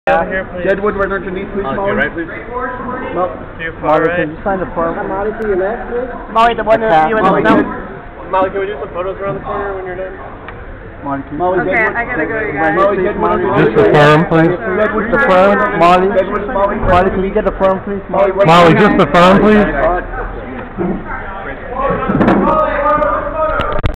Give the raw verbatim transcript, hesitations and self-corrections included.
Over here, please. Deadwood, right underneath, please, Okay, Molly. right, please. No. To your far Molly, right. can you sign the form? Molly, to your left, please. Molly, the one that you in the Molly, window. Molly, can we do some photos around the corner when you're done? Molly, can you Molly, Okay, Deadwood. I gotta go, you guys. Molly, Deadwood. Just the firm, please. Deadwood, the firm, Molly. Deadwood, Molly. Molly, can you get the firm, please? Molly, Molly, just the firm, please. Molly.